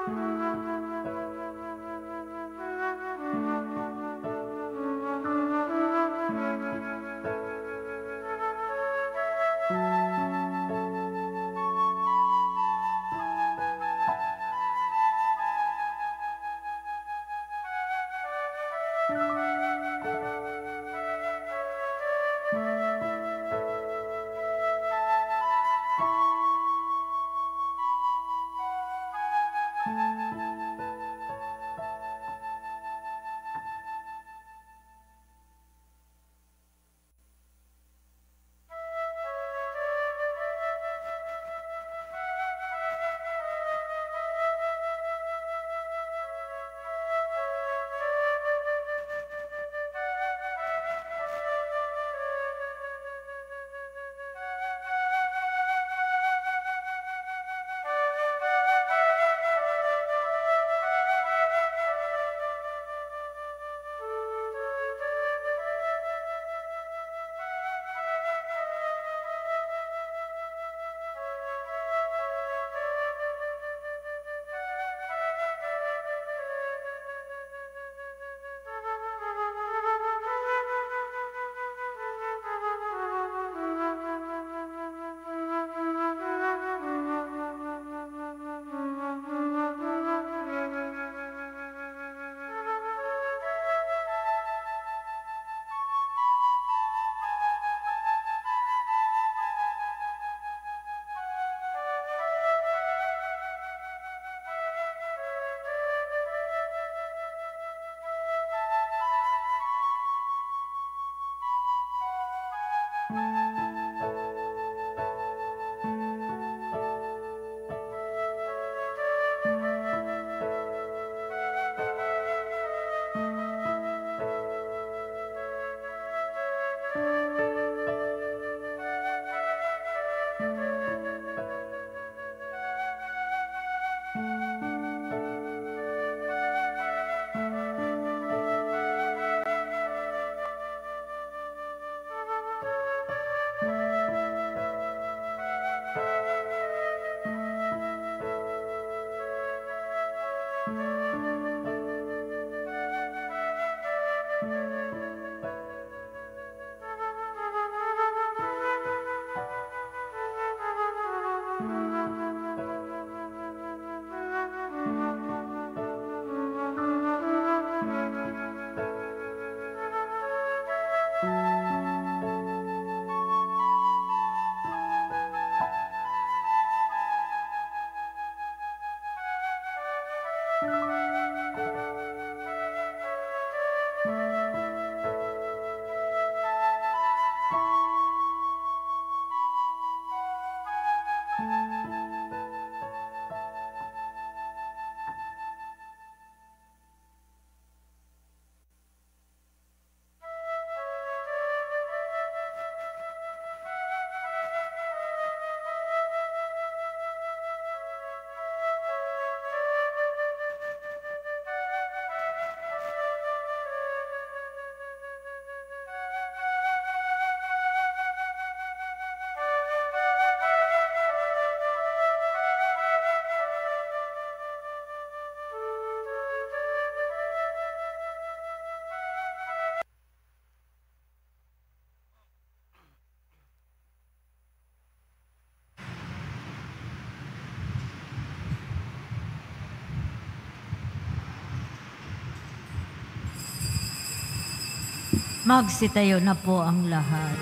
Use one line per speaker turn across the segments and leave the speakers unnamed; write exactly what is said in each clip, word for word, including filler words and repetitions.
Magsitayo na po ang lahat.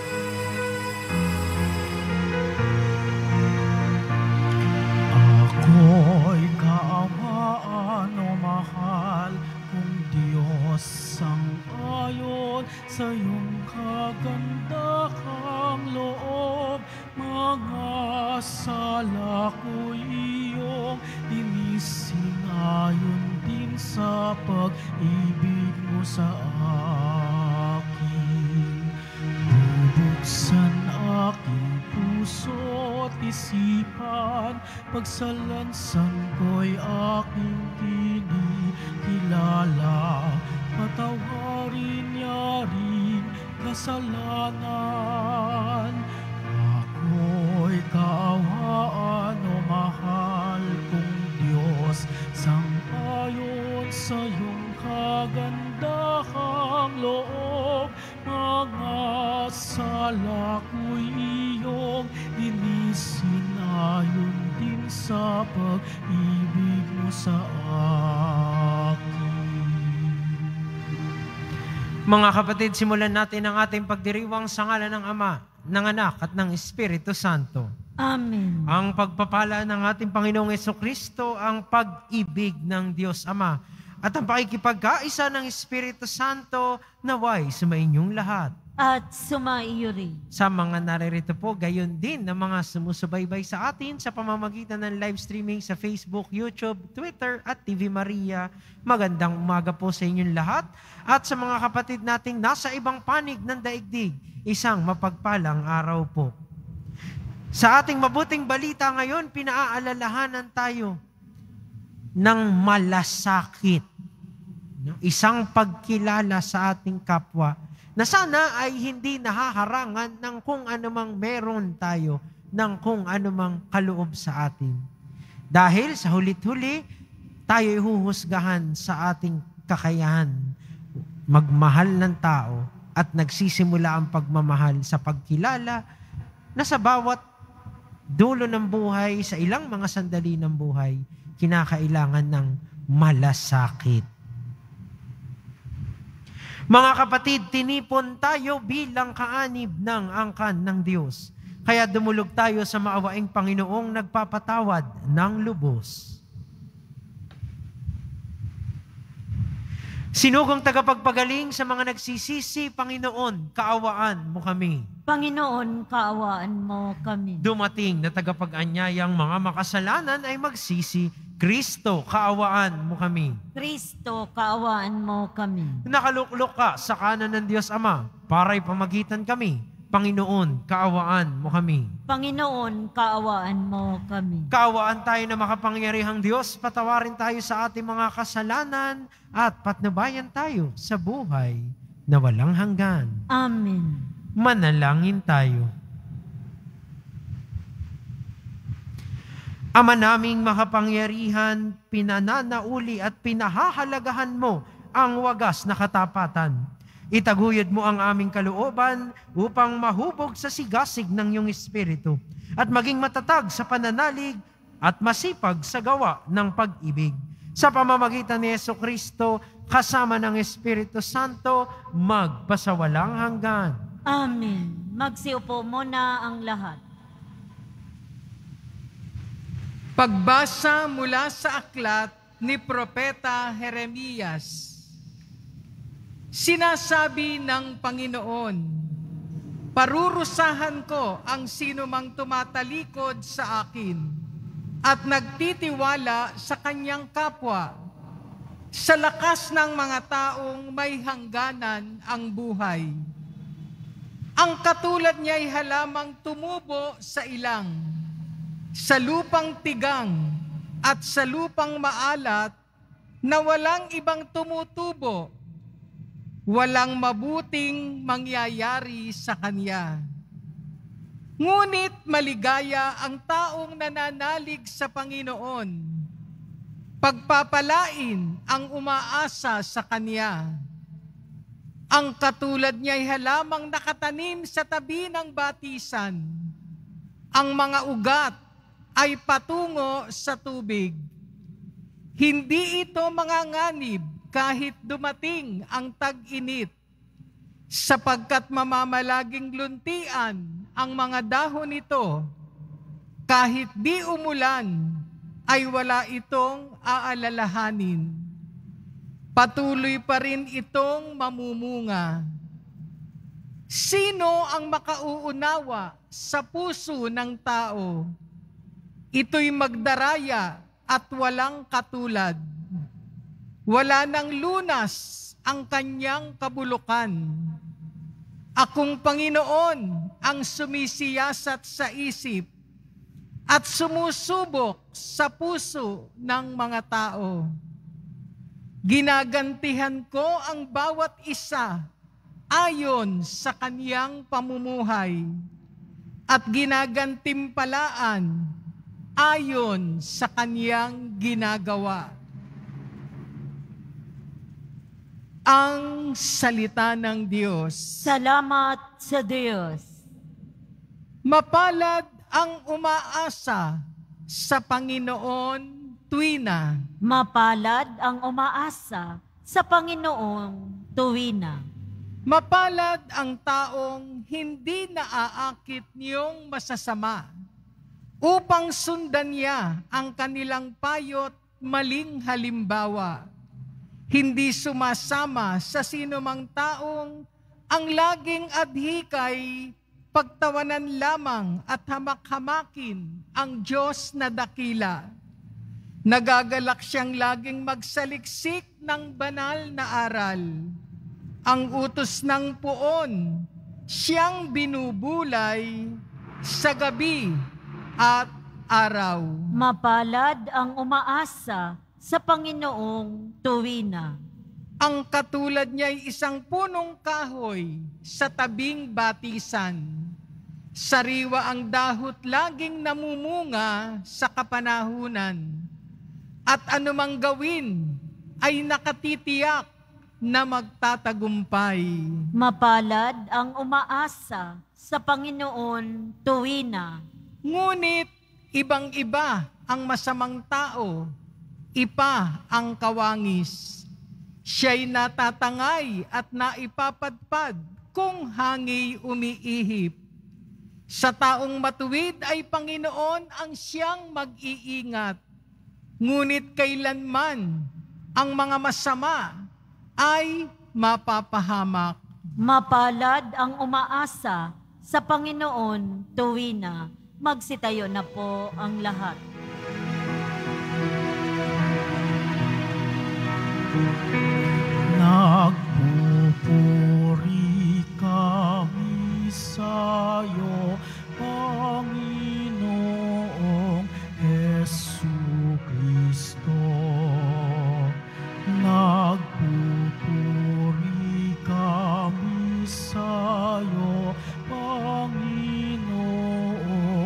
Ako'y kaawaan o mahal kong Diyos ang ayon sa iyong kagandahang loob. Mga sala ko'y iyong inisingayon din sa pag-ibig mo sa akin. Bubuksan aking puso't isipan, pagsalansan ko'y aking kinikilala. Patawarin niya rin kasalanan. Ako'y kaawaan o mahal kong Diyos loob, mga sala ko'y iyong linisin ayon din sa pag-ibig mo sa akin.
Mga kapatid, simulan natin ang ating pagdiriwang sa ngalan ng Ama, ng Anak at ng Espiritu Santo.
Amen.
Ang pagpapala ng ating Panginoong Jesucristo, ang pag-ibig ng Diyos Ama, at ang pakikipagkaisa ng Espiritu Santo naway sumainyong lahat.
At sumaiyo rin.
Sa mga naririto po, gayon din ng mga sumusubaybay sa atin sa pamamagitan ng live streaming sa Facebook, YouTube, Twitter at T V Maria. Magandang umaga po sa inyong lahat. At sa mga kapatid nating nasa ibang panig ng daigdig, isang mapagpalang araw po. Sa ating mabuting balita ngayon, pinaaalalahanan tayo ng malasakit. Isang pagkilala sa ating kapwa na sana ay hindi nahaharangan ng kung anumang meron tayo, ng kung anumang kaloob sa atin. Dahil sa hulit-huli, tayo ay huhusgahan sa ating kakayahan magmahal ng tao at nagsisimula ang pagmamahal sa pagkilala na sa bawat dulo ng buhay, sa ilang mga sandali ng buhay, kinakailangan ng malasakit. Mga kapatid, tinipon tayo bilang kaanib ng angkan ng Diyos. Kaya dumulog tayo sa maawaing Panginoong nagpapatawad ng lubos. Sinugong tagapagpagaling sa mga nagsisisi, Panginoon, kaawaan mo kami.
Panginoon, kaawaan mo kami.
Dumating na tagapag-anyayang mga makasalanan ay magsisi, Kristo, kaawaan mo kami.
Kristo, kaawaan mo kami.
Nakaluklok ka sa kanan ng Diyos Ama, para'y pamagitan kami. Panginoon, kaawaan mo kami.
Panginoon, kaawaan mo kami.
Kaawaan tayo na makapangyarihang Diyos, patawarin tayo sa ating mga kasalanan at patnubayan tayo sa buhay na walang hanggan.
Amen.
Manalangin tayo. Ama naming makapangyarihan, pinananauli at pinahahalagahan mo ang wagas na katapatan. Itaguyod mo ang aming kalooban upang mahubog sa sigasig ng iyong Espiritu at maging matatag sa pananalig at masipag sa gawa ng pag-ibig. Sa pamamagitan ni Jesucristo, kasama ng Espiritu Santo, magpasawalang hanggan.
Amen. Magsiupo muna ang lahat.
Pagbasa mula sa aklat ni Propeta Jeremias. Sinasabi ng Panginoon, parurusahan ko ang sinumang tumatalikod sa akin at nagtitiwala sa kanyang kapwa. Sa lakas ng mga taong may hangganan ang buhay. Ang katulad niya'y halamang tumubo sa ilang, sa lupang tigang at sa lupang maalat na walang ibang tumutubo, walang mabuting mangyayari sa kanya. Ngunit maligaya ang taong nananalig sa Panginoon, pagpapalain ang umaasa sa kanya. Ang katulad niya'y halamang nakatanim sa tabi ng batisan, ang mga ugat ay patungo sa tubig. Hindi ito manganganib kahit dumating ang tag-init, sapagkat mamamalaging luntian ang mga dahon nito. Kahit di umulan, ay wala itong aalalahanin. Patuloy pa rin itong mamumunga. Sino ang makauunawa sa puso ng tao? Ito'y magdaraya at walang katulad. Wala nang lunas ang kanyang kabulukan. Akong Panginoon ang sumisiyasat sa isip at sumusubok sa puso ng mga tao. Ginagantihan ko ang bawat isa ayon sa kaniyang pamumuhay at ginagantimpalaan ayon sa kaniyang ginagawa. Ang salita ng Diyos.
Salamat sa Diyos.
Mapalad ang umaasa sa Panginoon tuwina.
Mapalad ang umaasa sa Panginoong tuwina.
Mapalad ang taong hindi naaakit niyong masasama upang sundan niya ang kanilang payo't maling halimbawa. Hindi sumasama sa sinumang taong ang laging adhikay, pagtawanan lamang at hamak-hamakin ang Diyos na dakila. Nagagalak siyang laging magsaliksik ng banal na aral. Ang utos ng puon, siyang binubulay sa gabi at araw.
Mapalad ang umaasa sa Panginoong tuwina.
Ang katulad niya'y isang punong kahoy sa tabing batisan. Sariwa ang dahot laging namumunga sa kapanahunan. At anumang gawin ay nakatitiyak na magtatagumpay.
Mapalad ang umaasa sa Panginoon tuwina.
Ngunit ibang-iba ang masamang tao, ipa ang kawangis. Siya'y natatangay at naipapadpad kung hangi umiihip. Sa taong matuwid ay Panginoon ang siyang mag-iingat. Ngunit kailanman ang mga masama ay mapapahamak.
Mapalad ang umaasa sa Panginoon tuwina. Magsitayo na po ang lahat.
Nagpupuri kami sa'yo, Panginoong Jesucristo. Nagpupuri kami sa'yo, Panginoong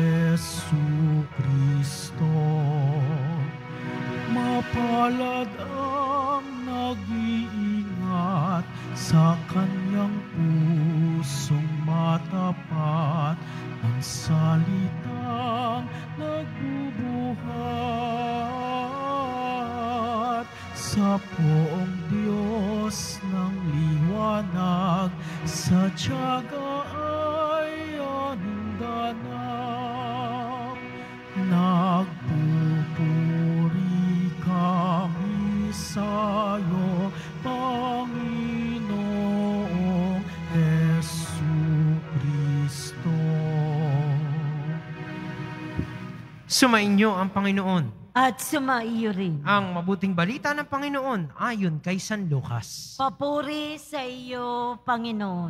Jesucristo. Mapalad ang nag-iingat sa kanyang pusong matapat, ang salitang nagbubuhat sa poong Diyos ng liwanag, sa tiyaga ay aning ganap. Nagpupuri kami sa'yo, Panginoong Jesucristo.
Sumainyo ang Panginoon.
At sumaiyo rin.
Ang mabuting balita ng Panginoon ayon kay San Lucas.
Papuri sa iyo, Panginoon.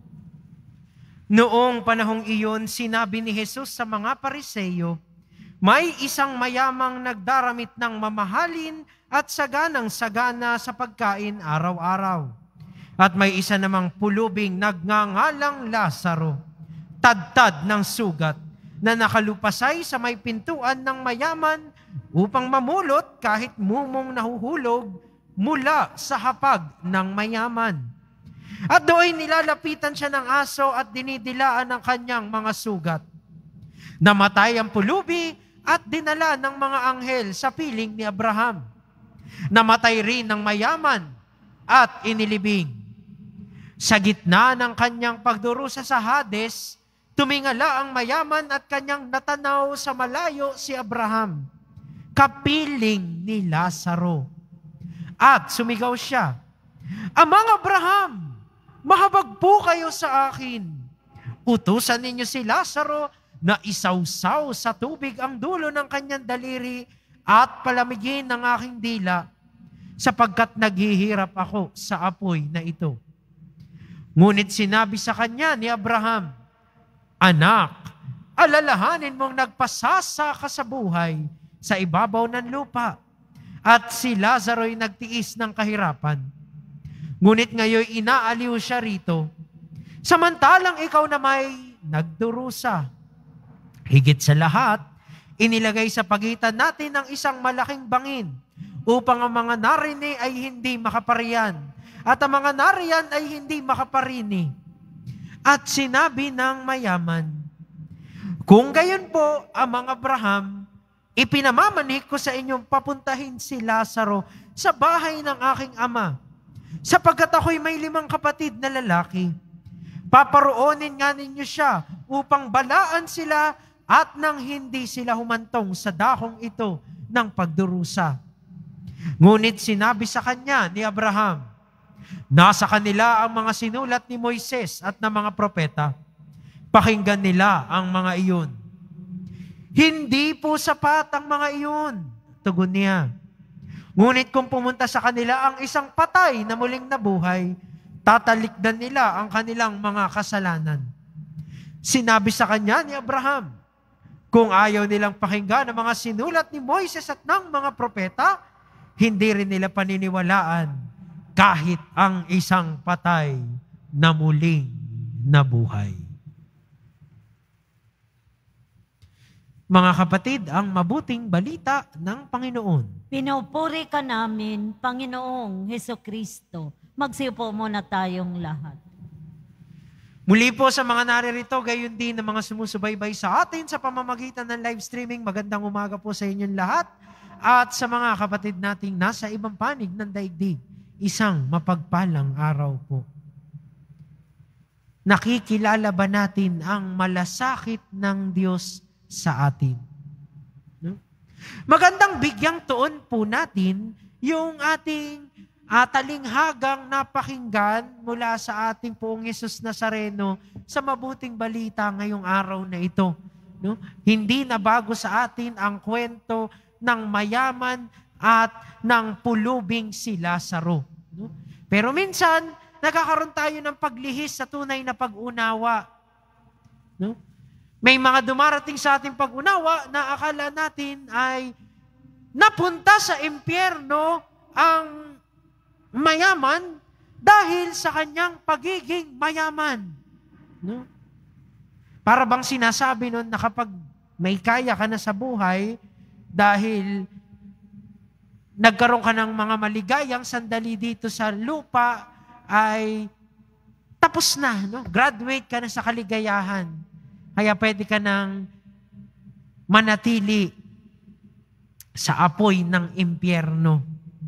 Noong panahong iyon, sinabi ni Jesus sa mga Pariseyo, may isang mayamang nagdaramit ng mamahalin at saganang-sagana sa pagkain araw-araw. At may isa namang pulubing nagngangalang Lazaro, tadtad ng sugat, na nakalupasay sa may pintuan ng mayaman upang mamulot kahit mumong nahuhulog mula sa hapag ng mayaman. At doon nilalapitan siya ng aso at dinidilaan ng kanyang mga sugat. Namatay ang pulubi at dinala ng mga anghel sa piling ni Abraham. Namatay rin ng mayaman at inilibing. Sa gitna ng kanyang pagdurusa sa Hades, tumingala ang mayaman at kanyang natanaw sa malayo si Abraham, kapiling ni Lazaro. At sumigaw siya, Amang Abraham, mahabag po kayo sa akin. Utusan ninyo si Lazaro na isawsaw sa tubig ang dulo ng kanyang daliri at palamigin ng aking dila, sapagkat naghihirap ako sa apoy na ito. Ngunit sinabi sa kanya ni Abraham, Anak, alalahanin mong nagpasasa ka sa buhay sa ibabaw ng lupa, at si Lazaro'y nagtiis ng kahirapan. Ngunit ngayon inaaliw siya rito, samantalang ikaw na may nagdurusa. Higit sa lahat, inilagay sa pagitan natin ng isang malaking bangin upang ang mga narinig ay hindi makaparian at ang mga nariyan ay hindi makaparini. At sinabi ng mayaman, kung gayon po, Amang Abraham, ipinamamanik ko sa inyong papuntahin si Lazaro sa bahay ng aking ama, sapagkat ako'y may limang kapatid na lalaki. Paparoonin nga ninyo siya upang balaan sila at nang hindi sila humantong sa dahong ito ng pagdurusa. Ngunit sinabi sa kanya ni Abraham, nasa kanila ang mga sinulat ni Moises at ng mga propeta. Pakinggan nila ang mga iyon. Hindi po sapat ang mga iyon, tugon niya. Ngunit kung pumunta sa kanila ang isang patay na muling nabuhay, tatalikdan nila ang kanilang mga kasalanan. Sinabi sa kanya ni Abraham, kung ayaw nilang pakinggan ang mga sinulat ni Moises at ng mga propeta, hindi rin nila paniniwalaan kahit ang isang patay na muling nabuhay. Mga kapatid, ang mabuting balita ng Panginoon.
Pinupuri ka namin, Panginoong Hesukristo. Magsiupo muna tayong lahat.
Muli po sa mga naririto, gayon din ng mga sumusubaybay sa atin sa pamamagitan ng live streaming. Magandang umaga po sa inyong lahat. At sa mga kapatid nating nasa ibang panig ng daigdig, isang mapagpalang araw po. Nakikilala ba natin ang malasakit ng Diyos sa atin? No? Magandang bigyang tuon po natin yung ating uh, talinghagang napakinggan mula sa ating Poong Hesus Nazareno sa mabuting balita ngayong araw na ito. No? Hindi na bago sa atin ang kwento ng mayaman at ng pulubing si Lazaro. No? Pero minsan, nagkakaroon tayo ng paglihis sa tunay na pag-unawa. No? May mga dumarating sa ating pag-unawa na akala natin ay napunta sa impyerno ang mayaman dahil sa kanyang pagiging mayaman. No? Para bang sinasabi nun na kapag may kaya ka na sa buhay, dahil nagkaroon ka ng mga maligayang sandali dito sa lupa, ay tapos na, no? Graduate ka na sa kaligayahan. Kaya pwede ka nang manatili sa apoy ng impyerno.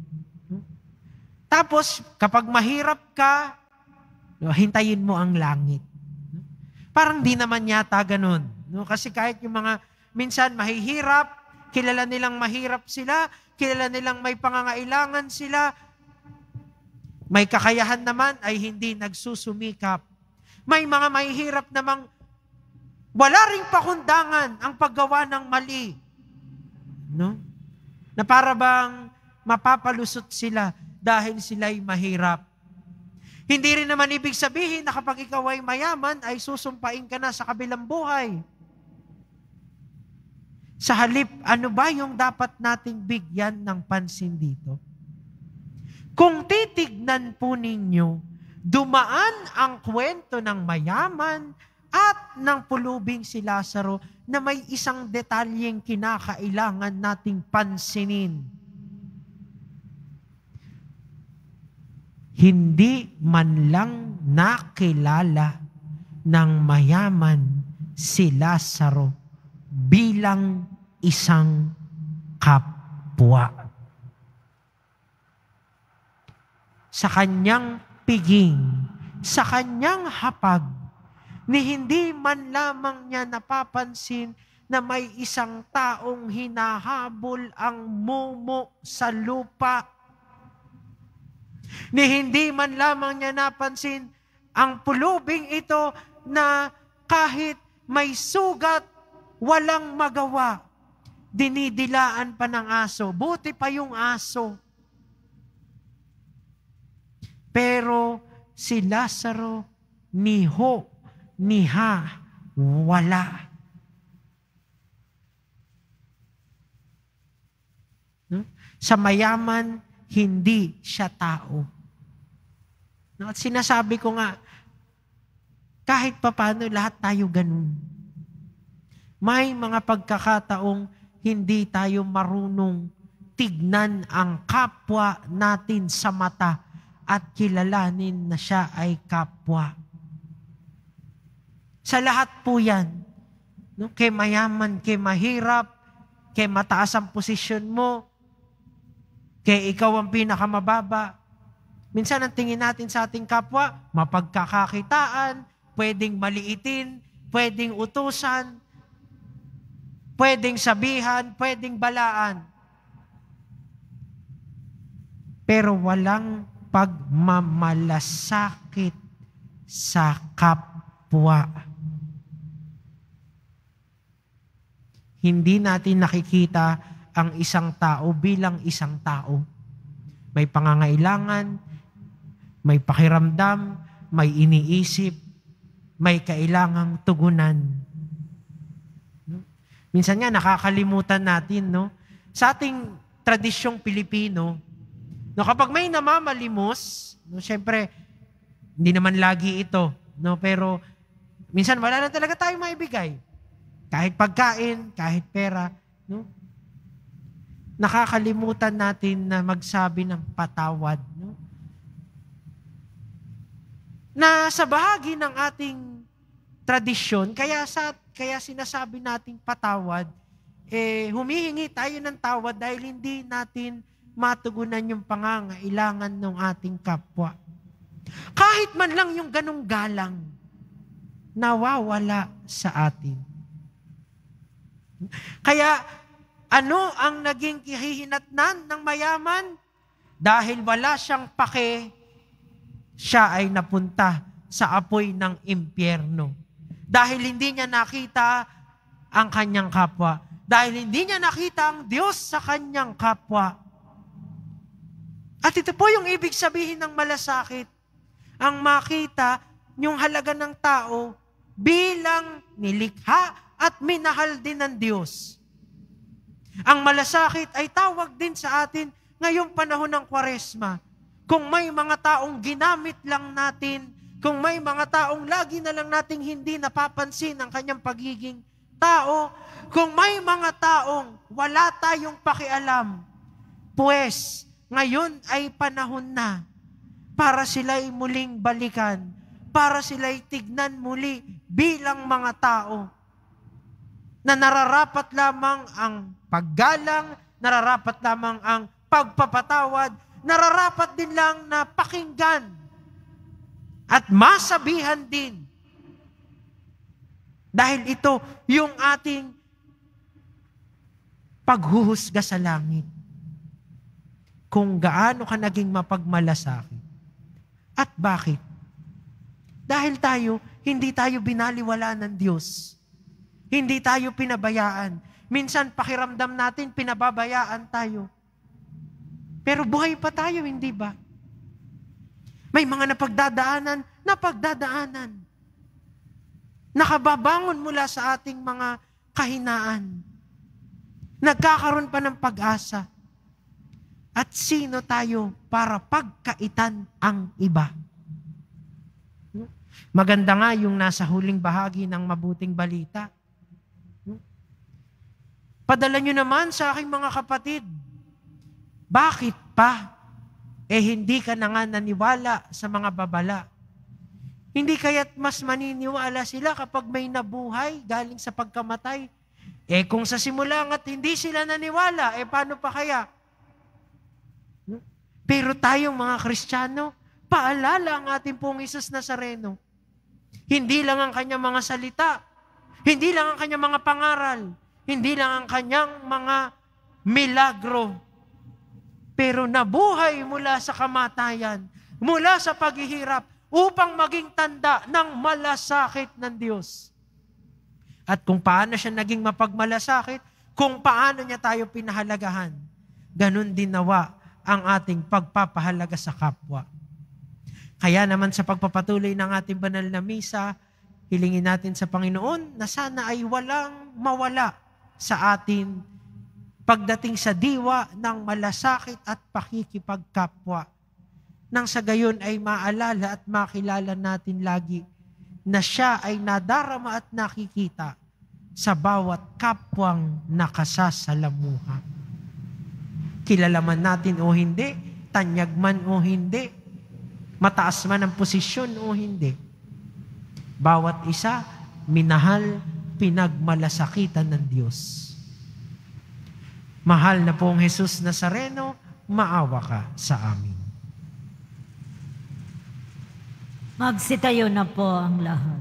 Tapos, kapag mahirap ka, no, hintayin mo ang langit. Parang di naman yata ganun. No? Kasi kahit yung mga minsan mahihirap, kilala nilang mahirap sila, kilala nilang may pangangailangan sila, may kakayahan naman ay hindi nagsusumikap. May mga mahihirap namang wala ring pakundangan ang paggawa ng mali. No? Na para bang mapapalusot sila dahil sila'y mahirap. Hindi rin naman ibig sabihin na kapag ikaw ay mayaman, ay susumpain ka na sa kabilang buhay. Sa halip, ano ba yung dapat nating bigyan ng pansin dito? Kung titignan po ninyo, dumaan ang kwento ng mayaman at ng pulubing si Lazaro na may isang detalyeng kinakailangan nating pansinin. Hindi man lang nakilala ng mayaman si Lazaro bilang isang kapwa. Sa kanyang piging, sa kanyang hapag, ni hindi man lamang niya napapansin na may isang taong hinahabol ang mumo sa lupa. Ni hindi man lamang niya napansin ang pulubing ito na kahit may sugat, walang magawa. Dinidilaan pa ng aso. Buti pa yung aso. Pero si Lazaro, ni ho, ni ha, wala. No? Sa mayaman, hindi siya tao. No? At sinasabi ko nga, kahit papano, lahat tayo ganun. May mga pagkakataong hindi tayo marunong tignan ang kapwa natin sa mata at kilalanin na siya ay kapwa. Sa lahat po yan, no? Kay mayaman, kay mahirap, kay mataas ang posisyon mo, kay ikaw ang pinakamababa. Minsan ang tingin natin sa ating kapwa, mapagkakakitaan, pwedeng maliitin, pwedeng utusan, pwedeng sabihan, pwedeng balaan. Pero walang pagmamalasakit sa kapwa. Hindi natin nakikita ang isang tao bilang isang tao. May pangangailangan, may pakiramdam, may iniisip, may kailangang tugunan. Minsan nga nakakalimutan natin, no? Sa ating tradisyong Pilipino, no, kapag may namamalimos, no, syempre, hindi naman lagi ito, no, pero minsan wala na talaga tayong maibigay. Kahit pagkain, kahit pera, no? Nakakalimutan natin na magsabi ng patawad, no? Na sa bahagi ng ating tradisyon, kaya sa kaya sinasabi nating patawad, eh humihingi tayo ng tawad dahil hindi natin matugunan yung pangangailangan ng ating kapwa. Kahit man lang yung ganong galang, nawawala sa atin. Kaya, ano ang naging kahihinatnan ng mayaman? Dahil wala siyang pake, siya ay napunta sa apoy ng impyerno. Dahil hindi niya nakita ang kanyang kapwa. Dahil hindi niya nakita ang Diyos sa kanyang kapwa. At ito po yung ibig sabihin ng malasakit. Ang makita yung halaga ng tao bilang nilikha at minahal din ng Diyos. Ang malasakit ay tawag din sa atin ngayong panahon ng Kwaresma. Kung may mga taong ginamit lang natin, kung may mga taong lagi na lang nating hindi napapansin ang kanyang pagiging tao, kung may mga taong wala tayong pakialam, pues ngayon ay panahon na para sila'y muling balikan, para sila'y tignan muli bilang mga tao na nararapat lamang ang paggalang, nararapat lamang ang pagpapatawad, nararapat din lang na pakinggan at masabihan din. Dahil ito yung ating paghuhusga sa langit. Kung gaano ka naging mapagmalasakit. At bakit? Dahil tayo, hindi tayo binaliwala ng Diyos. Hindi tayo pinabayaan. Minsan pakiramdam natin, pinababayaan tayo. Pero buhay pa tayo, hindi ba? May mga napagdadaanan, napagdadaanan. Nakababangon mula sa ating mga kahinaan. Nagkakaroon pa ng pag-asa. At sino tayo para pagkaitan ang iba? Maganda nga yung nasa huling bahagi ng mabuting balita. Padala nyo naman sa aking mga kapatid. Bakit pa? Eh hindi ka na nga naniwala sa mga babala. Hindi kaya't mas maniniwala sila kapag may nabuhay galing sa pagkamatay. Eh kung sa simula nga't hindi sila naniwala, eh paano pa kaya? Pero tayong mga Kristiyano, paalala ang ating pong Isus Nazareno. Hindi lang ang kanyang mga salita, hindi lang ang kanyang mga pangaral, hindi lang ang kanyang mga milagro, pero nabuhay mula sa kamatayan, mula sa paghihirap, upang maging tanda ng malasakit ng Diyos. At kung paano siya naging mapagmalasakit, kung paano niya tayo pinahalagahan, ganun din nawa ang ating pagpapahalaga sa kapwa. Kaya naman sa pagpapatuloy ng ating banal na misa, hilingin natin sa Panginoon na sana ay walang mawala sa atin pagdating sa diwa ng malasakit at pakikipagkapwa. Nang sa gayon ay maalala at makilala natin lagi na siya ay nadarama at nakikita sa bawat kapwang nakasasalamuha. Kilala man natin o hindi, tanyag man o hindi, Mataas man ang posisyon o hindi. Bawat isa, minahal, pinagmalasakitan ng Diyos. Mahal na pong Jesus Nazareno, maawa ka sa amin.
Magsitayo na po ang lahat.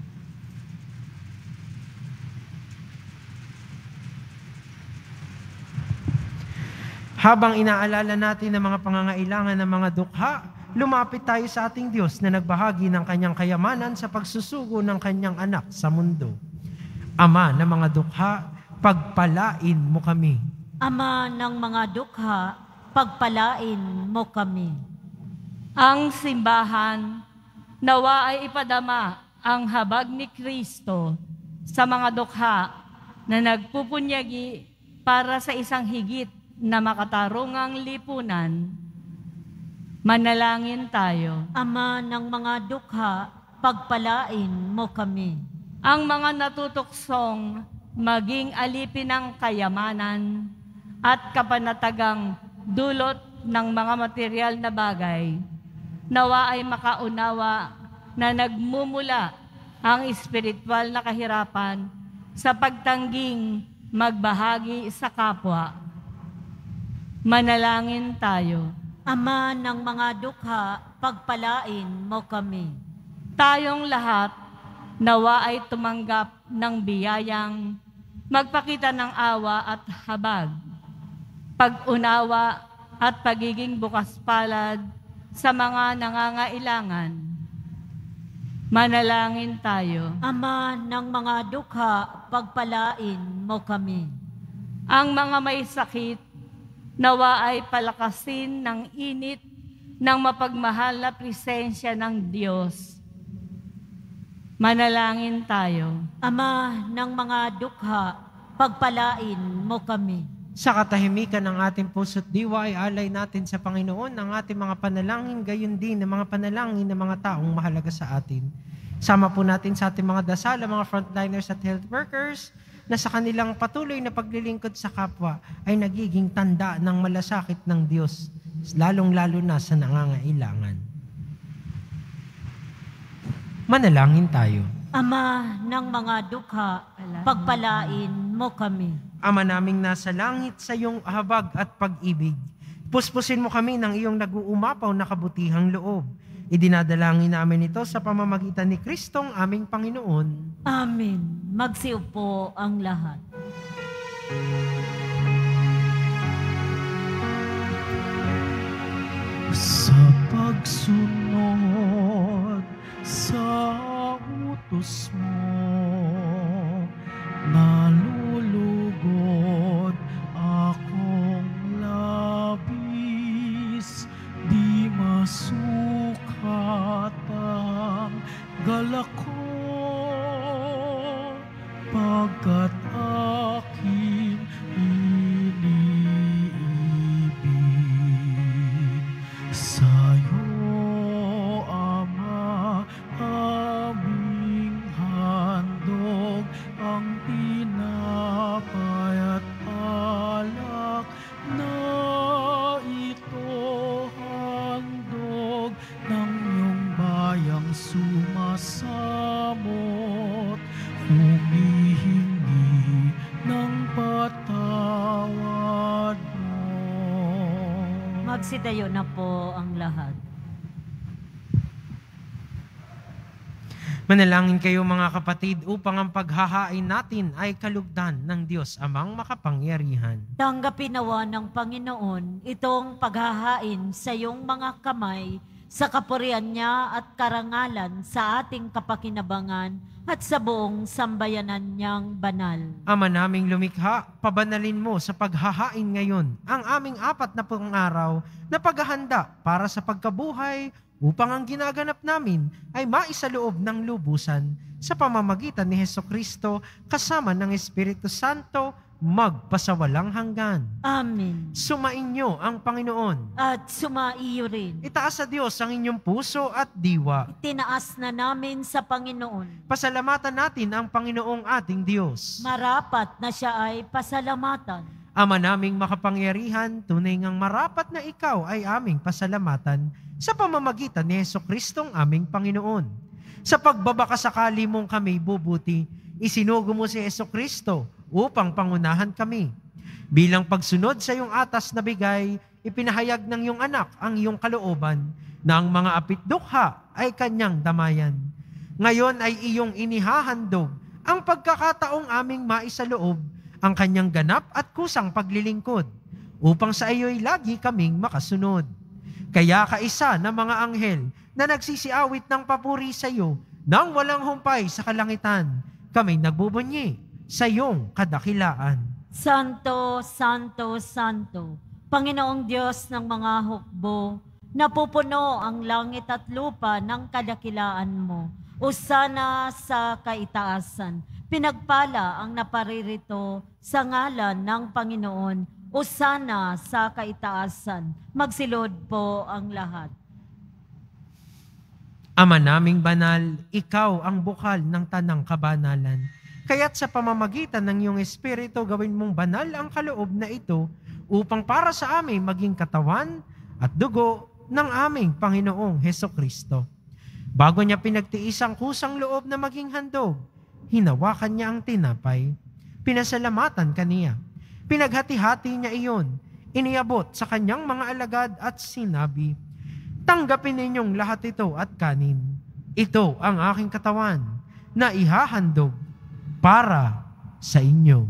Habang inaalala natin ang mga pangangailangan ng mga dukha, lumapit tayo sa ating Diyos na nagbahagi ng kanyang kayamanan sa pagsusugo ng kanyang anak sa mundo. Ama ng mga dukha, pagpalain mo kami.
Ama ng mga dukha, pagpalain mo kami.
Ang simbahan, nawa ay ipadama ang habag ni Kristo sa mga dukha na nagpupunyagi para sa isang higit na makatarungang lipunan. Manalangin tayo.
Ama ng mga dukha, pagpalain mo kami.
Ang mga natutuksong maging alipin ng kayamanan at kapanatagang dulot ng mga material na bagay, nawa ay makaunawa na nagmumula ang espiritual na kahirapan sa pagtangging magbahagi sa kapwa. Manalangin tayo.
Ama ng mga dukha, pagpalain mo kami.
Tayong lahat, nawa ay tumanggap ng biyayang magpakita ng awa at habag, pag-unawa at pagiging bukas palad sa mga nangangailangan. Manalangin tayo.
Ama ng mga dukha, pagpalain mo kami.
Ang mga may sakit, nawa ay palakasin ng init ng mapagmahal na presensya ng Diyos. Manalangin tayo.
Ama ng mga dukha, pagpalain mo kami.
Sa katahimikan ng ating puso't diwa ay alay natin sa Panginoon ang ating mga panalangin, gayon din ang mga panalangin ng mga taong mahalaga sa atin. Sama po natin sa ating mga dasal, ang mga frontliners at health workers, na sa kanilang patuloy na paglilingkod sa kapwa ay nagiging tanda ng malasakit ng Diyos, lalong-lalo na sa nangangailangan. Manalangin tayo.
Ama ng mga dukha, pagpalain mo kami.
Ama naming nasa langit, sa iyong habag at pag-ibig, puspusin mo kami ng iyong nag-uumapaw na kabutihang loob. Idinadalangin namin ito sa pamamagitan ni Kristong aming Panginoon.
Amen. Magsiupo ang lahat.
Sa pagsunod sa utos mo, nalulugod akong labis, di masukat ang galak ko, pagkat aking iniibig. Sa'yo, Ama, aming handog ang tinapay at alak na ito, handog ng iyong bayang sumasamot, humihingi ng patawad mo.
Magsitayo na po ang lahat.
Manalangin kayo mga kapatid upang ang paghahain natin ay kalugdan ng Diyos amang makapangyarihan.
Tanggapin nawa ng Panginoon itong paghahain sa iyong mga kamay sa kapurihan niya at karangalan sa ating kapakinabangan at sa buong sambayanan niyang banal.
Ama naming lumikha, pabanalin mo sa paghahain ngayon ang aming apat na pung araw na paghahanda para sa pagkabuhay upang ang ginaganap namin ay maisaloob ng lubusan sa pamamagitan ni Hesukristo kasama ng Espiritu Santo magpasawalang hanggan.
Amen.
Sumainyo ang Panginoon.
At sumaiyo rin.
Itaas sa Diyos ang inyong puso at diwa.
Tinaas na namin sa Panginoon.
Pasalamatan natin ang Panginoong ating Diyos.
Marapat na siya ay pasalamatan.
Ama naming makapangyarihan, tunay ngang marapat na ikaw ay aming pasalamatan sa pamamagitan ni Jesucristong aming Panginoon. Sa pagbabakasakali mong kami bubuti, isinugo mo si Jesucristo upang pangunahan kami. Bilang pagsunod sa iyong atas na bigay, ipinahayag ng iyong anak ang iyong kalooban na ang mga apitdukha ay kanyang damayan. Ngayon ay iyong inihahandog ang pagkakataong aming maisaloob ang kanyang ganap at kusang paglilingkod, upang sa iyo'y lagi kaming makasunod. Kaya kaisa ng mga anghel na nagsisiawit ng papuri sa iyo nang walang humpay sa kalangitan, kami nagbubunyi sa iyong kadakilaan.
Santo, Santo, Santo, Panginoong Diyos ng mga hukbo, napupuno ang langit at lupa ng kadakilaan mo. Usana sa kaitaasan. Pinagpala ang naparirito sa ngalan ng Panginoon. Usana sa kaitaasan. Magsilod po ang lahat.
Ama naming banal, ikaw ang bukal ng tanang kabanalan. Kaya't sa pamamagitan ng iyong Espiritu, gawin mong banal ang kaloob na ito upang para sa amin maging katawan at dugo ng aming Panginoong Hesukristo. Bago niya pinagtiis ang kusang loob na maging handog, hinawakan niya ang tinapay, pinasalamatan kaniya, pinaghati-hati niya iyon, iniabot sa kanyang mga alagad at sinabi, "Tanggapin ninyong lahat ito at kanin. Ito ang aking katawan na ihahandog para sa inyo."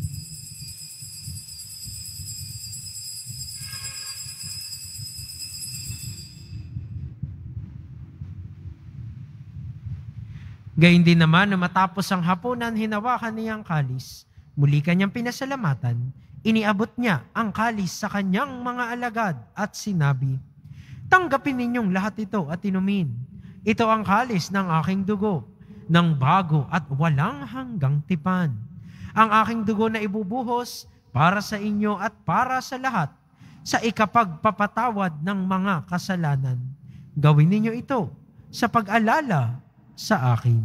Gayun din naman na matapos ang hapunan, hinawakan niya ang kalis. Muli kanyang pinasalamatan, iniabot niya ang kalis sa kanyang mga alagad at sinabi, "Tanggapin ninyong lahat ito at inumin. Ito ang kalis ng aking dugo, ng bago at walang hanggang tipan. Ang aking dugo na ibubuhos para sa inyo at para sa lahat, sa ikapagpapatawad ng mga kasalanan. Gawin ninyo ito sa pag-alala sa akin."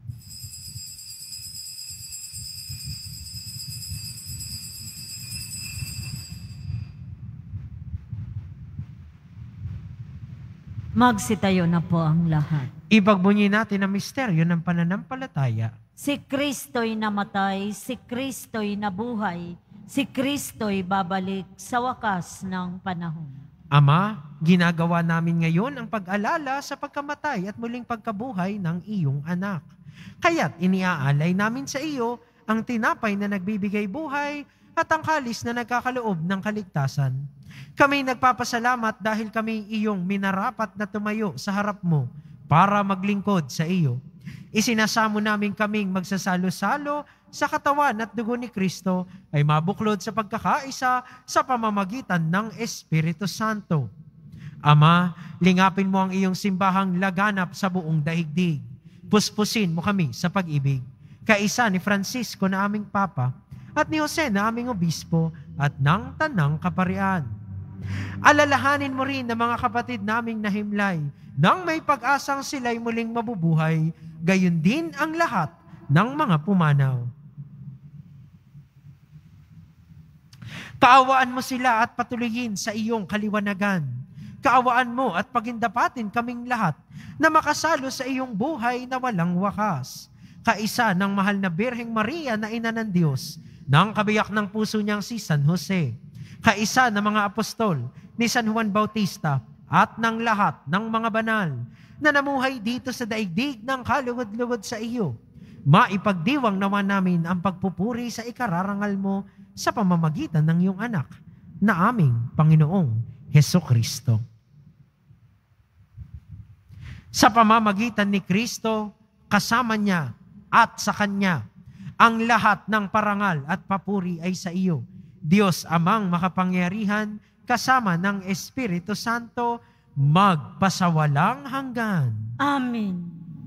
Magsitayo na po ang lahat.
Ipagbunyi natin ang misteryo ng pananampalataya.
Si Kristo'y namatay, si Kristo'y nabuhay, si Kristo'y babalik sa wakas ng panahon.
Ama, ginagawa namin ngayon ang pag-alala sa pagkamatay at muling pagkabuhay ng iyong anak. Kaya't iniaalay namin sa iyo ang tinapay na nagbibigay buhay at ang kalis na nagkakaloob ng kaligtasan. Kami nagpapasalamat dahil kami iyong minarapat na tumayo sa harap mo para maglingkod sa iyo. Isinasamo namin kaming magsasalo-salo sa katawan at dugo ni Kristo ay mabuklod sa pagkakaisa sa pamamagitan ng Espiritu Santo. Ama, lingapin mo ang iyong simbahang laganap sa buong daigdig. Puspusin mo kami sa pag-ibig. Kaisa ni Francisco na aming Papa at ni Jose na aming Obispo at ng Tanang Kaparian. Alalahanin mo rin na mga kapatid naming nahimlay nang may pag-asang sila'y muling mabubuhay, gayon din ang lahat ng mga pumanaw. Kaawaan mo sila at patuloyin sa iyong kaliwanagan. Kaawaan mo at pagindapatin kaming lahat na makasalo sa iyong buhay na walang wakas. Kaisa ng mahal na Birheng Maria na ina ng Diyos, ng kabiyak ng puso niyang si San Jose. Kaisa ng mga apostol ni San Juan Bautista at ng lahat ng mga banal na namuhay dito sa daigdig ng kalugod-lugod sa iyo. Maipagdiwang naman namin ang pagpupuri sa ikararangal mo sa pamamagitan ng iyong anak na aming Panginoong Hesukristo. Sa pamamagitan ni Kristo, kasama niya at sa Kanya, ang lahat ng parangal at papuri ay sa iyo, Diyos Amang makapangyarihan, kasama ng Espiritu Santo, magpasawalang hanggan.
Amen.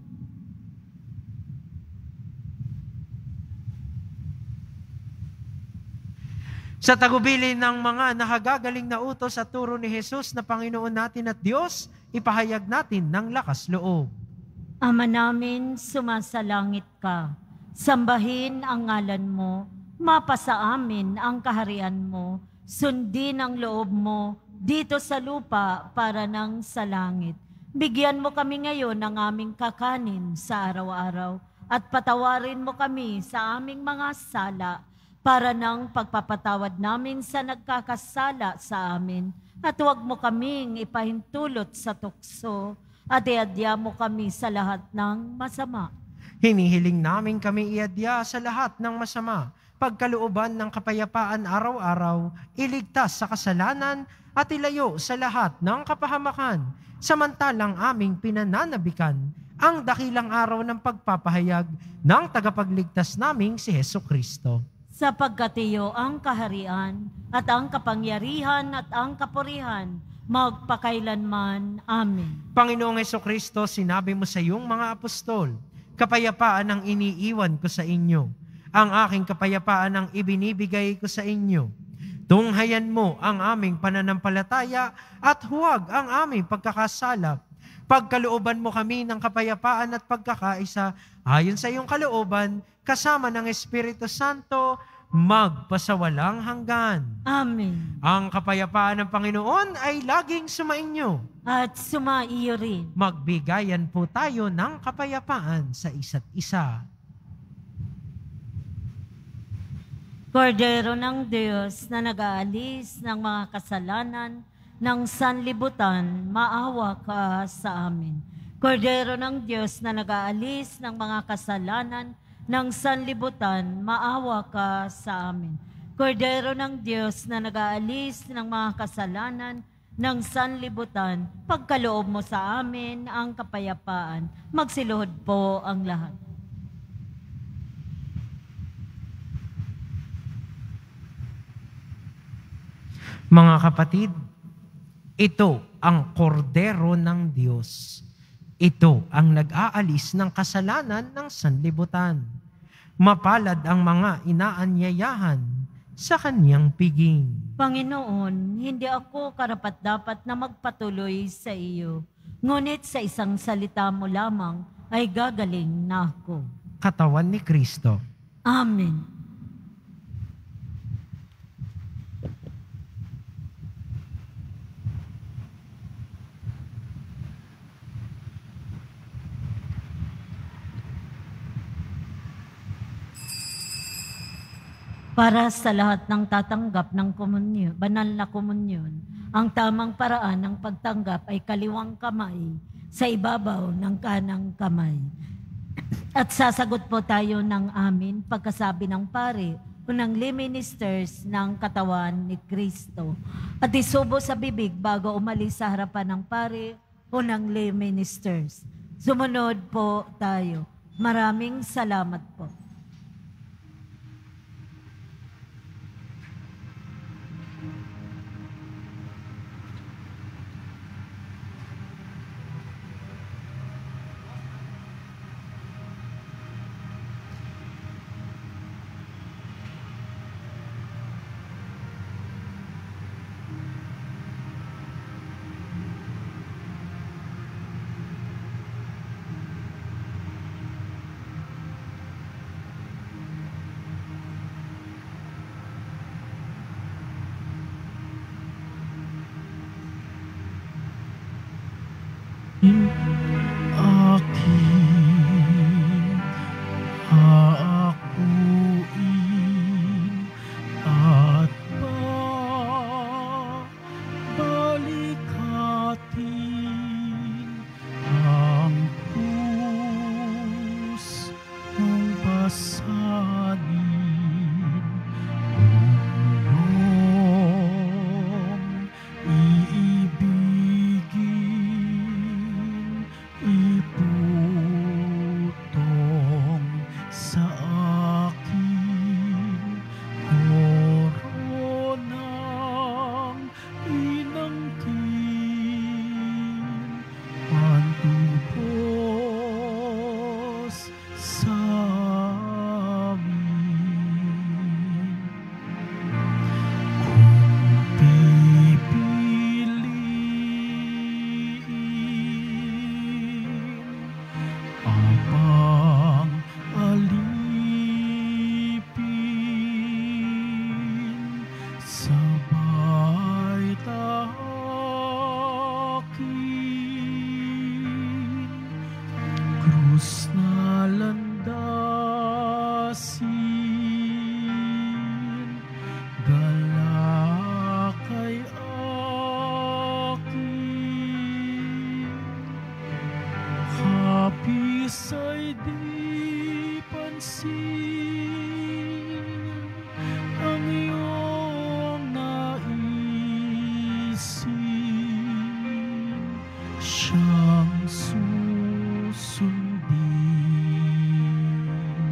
Sa tagubilin ng mga nakagagaling na utos at turo ni Jesus na Panginoon natin at Diyos, ipahayag natin ng lakas loob.
Ama namin, sumasalangit ka. Sambahin ang ngalan mo. Mapasa amin ang kaharian mo, sundin ang loob mo dito sa lupa para nang sa langit. Bigyan mo kami ngayon ng aming kakanin sa araw-araw at patawarin mo kami sa aming mga sala para nang pagpapatawad namin sa nagkakasala sa amin. At huwag mo kaming ipahintulot sa tukso at iadya mo kami sa lahat ng masama.
Hinihiling namin kami iadya sa lahat ng masama, pagkalooban ng kapayapaan araw-araw, iligtas sa kasalanan at ilayo sa lahat ng kapahamakan, samantalang aming pinananabikan ang dakilang araw ng pagpapahayag ng tagapagligtas naming si Hesukristo.
Sapagkat iyo ang kaharian at ang kapangyarihan at ang kapurihan magpakailanman. Amen.
Panginoong Hesukristo, sinabi mo sa iyong mga apostol, kapayapaan ang iniiwan ko sa inyo. Ang aking kapayapaan ang ibinibigay ko sa inyo. Tunghayan mo ang aming pananampalataya at huwag ang aming pagkakasala. Pagkalooban mo kami ng kapayapaan at pagkakaisa ayon sa iyong kalooban, kasama ng Espiritu Santo, magpasawalang hanggan.
Amen.
Ang kapayapaan ng Panginoon ay laging sumainyo.
At sumaiyo rin.
Magbigayan po tayo ng kapayapaan sa isa't isa.
Kordero ng Diyos na nag-aalis ng mga kasalanan ng sanlibutan, maawa ka sa amin. Kordero ng Diyos na nag-aalis ng mga kasalanan ng sanlibutan, maawa ka sa amin. Kordero ng Diyos na nag-aalis ng mga kasalanan ng sanlibutan, pagkaloob mo sa amin ang kapayapaan. Magsiluhod po ang lahat.
Mga kapatid, ito ang kordero ng Diyos. Ito ang nag-aalis ng kasalanan ng sanlibutan. Mapalad ang mga inaanyayahan sa kanyang piging.
Panginoon, hindi ako karapat-dapat na magpatuloy sa iyo, ngunit sa isang salita mo lamang ay gagaling na ako.
Katawan ni Kristo.
Amen. Para sa lahat ng tatanggap ng komunyon, banal na komunyon, ang tamang paraan ng pagtanggap ay kaliwang kamay sa ibabaw ng kanang kamay. At sasagot po tayo ng amin pagkasabi ng pare o ng lay ministers ng katawan ni Kristo. At isubo sa bibig bago umalis sa harapan ng pare o ng lay ministers. Sumunod po tayo. Maraming salamat po.
Aking aakuin at babalikatin ang krus mong pasanin. Iyong iibigin siyang susundin.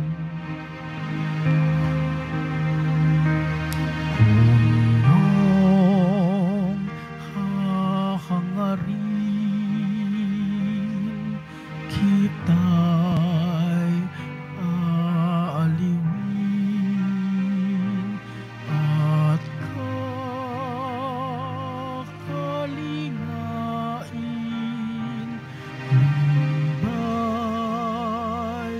Kung hahangarin kita'y aaliwin at kakalingain, lumbay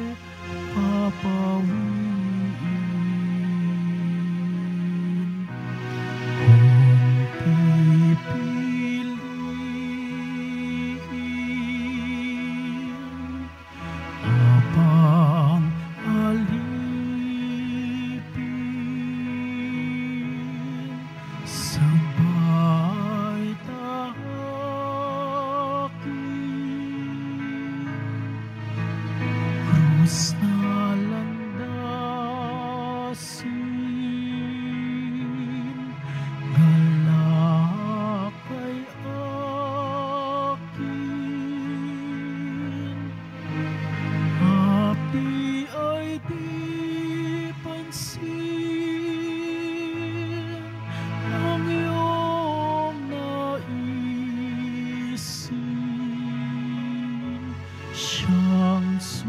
papawiin. Kung pipiliin apang alipin, sabay tahakin. Krus na landasin, galak ay akin. Hapdi ay di pansin ang iyong naisin, siyang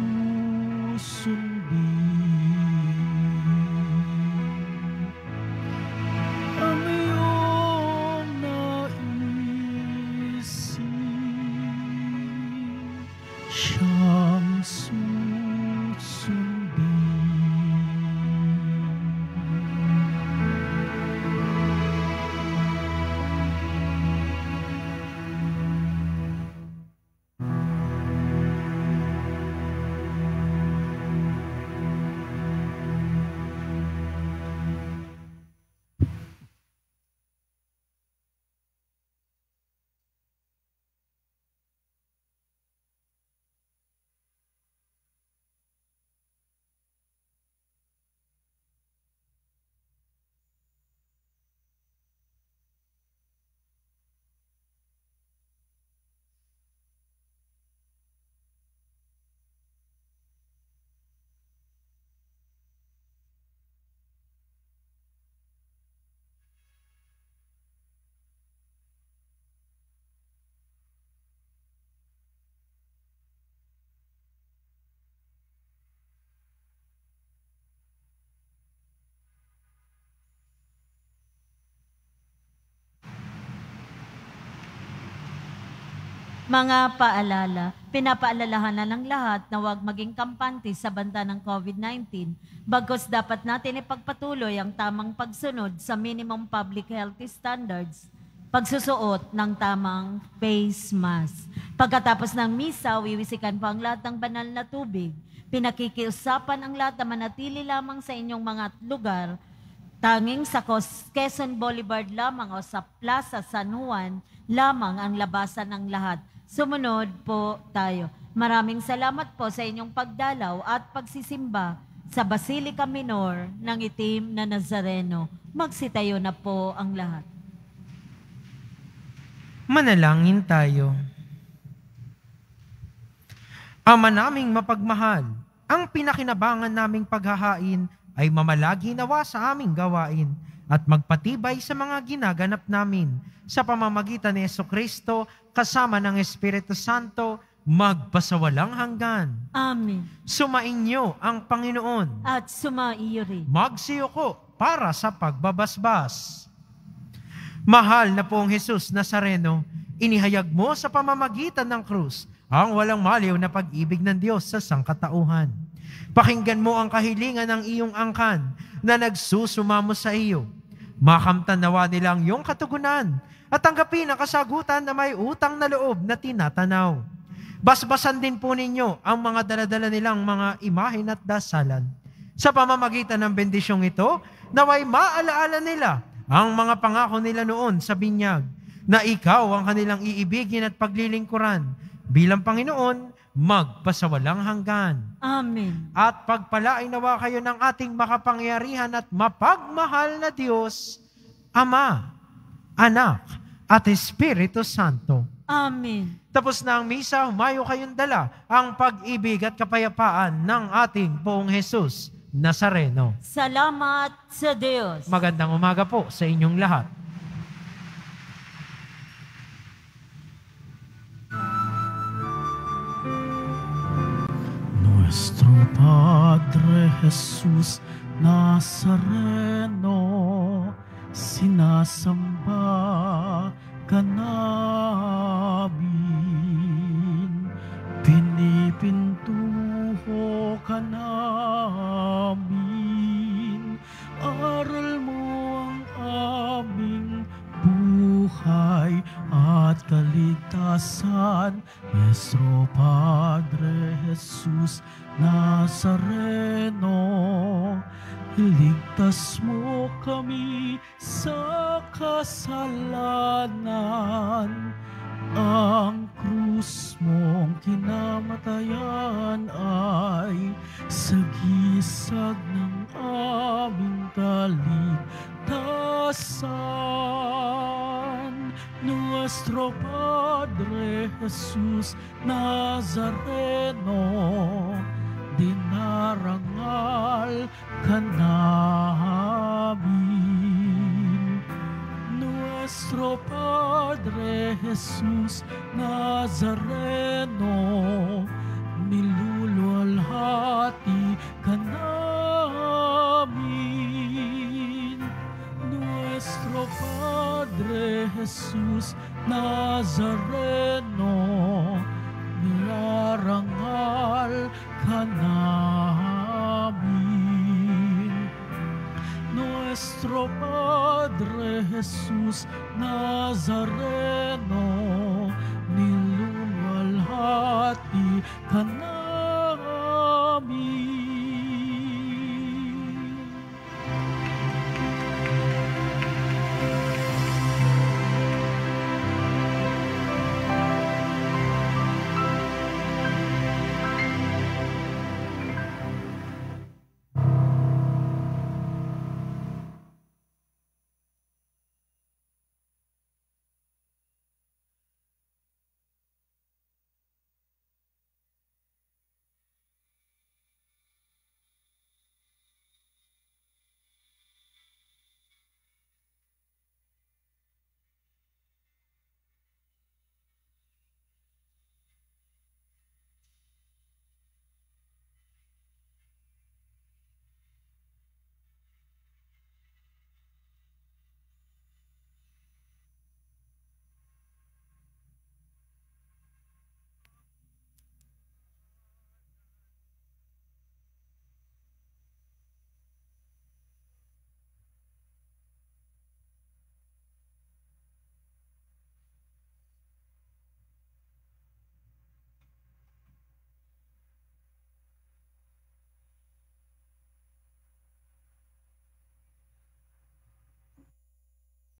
susundin. Ang iyong naisin, siyang susundin.
Mga paalala, pinapaalalahanan ng lahat na huwag maging kampante sa banta ng COVID nineteen, bagkus dapat natin ipagpatuloy ang tamang pagsunod sa minimum public health standards, pagsusuot ng tamang face mask. Pagkatapos ng misa, wiwisikan po ang lahat ng banal na tubig. Pinakikiusapan ang lahat na manatili lamang sa inyong mga lugar, tanging sa Quezon Boulevard lamang o sa Plaza San Juan lamang ang labasan ng lahat. Sumunod po tayo. Maraming salamat po sa inyong pagdalaw at pagsisimba sa Basilica Minor ng Itim na Nazareno. Magsitayo na po ang lahat.
Manalangin tayo. Ama naming mapagmahal, ang pinakinabangan naming paghahain ay mamalagi nawa sa aming gawain at magpatibay sa mga ginaganap namin sa pamamagitan ni Jesucristo kasama ng Espiritu Santo magpasawalang hanggan.
Amen.
Sumainyo ang Panginoon.
At sumaiyo rin.
Magsiyoko para sa pagbabasbas. Mahal na pong Jesus Nazareno, inihayag mo sa pamamagitan ng krus ang walang maliw na pag-ibig ng Diyos sa sangkatauhan. Pakinggan mo ang kahilingan ng iyong angkan na nagsusumamo sa iyo. Makamtan nawa nila ang iyong katugunan at tanggapin ang kasagutan na may utang na loob na tinatanaw. Basbasan din po ninyo ang mga daladala nilang mga imahen at dasalan. Sa pamamagitan ng bendisyong ito, naway maalaala nila ang mga pangako nila noon sa binyag, na ikaw ang kanilang iibigin at paglilingkuran bilang Panginoon, magpasawalang hanggan.
Amen.
At pagpalain nawa kayo ng ating makapangyarihan at mapagmahal na Diyos, Ama, Anak, at Espiritu Santo.
Amen.
Tapos na ang misa, humayo kayong dala ang pag-ibig at kapayapaan ng ating Poong Jesus Nazareno.
Salamat sa Diyos.
Magandang umaga po sa inyong lahat.
Nuestro Padre Jesus Nazareno, sinasamba ka namin, pinipintuho ka namin, aral mo ang aming buhay at kaligtasan. Nuestro Padre Jesus Nazareno, iligtas mo kami sa kasalanan. Ang krus mong kinamatayan ay sagisag ng aming kaligtasan. Nuestro Padre Jesus Nazareno, dinarangal ka namin. Nuestro Padre Jesus Nazareno, niluluwalhati ka namin. Nuestro Padre Jesus Nazareno, nilarangal ka namin. Nuestro Padre Jesus Nazareno,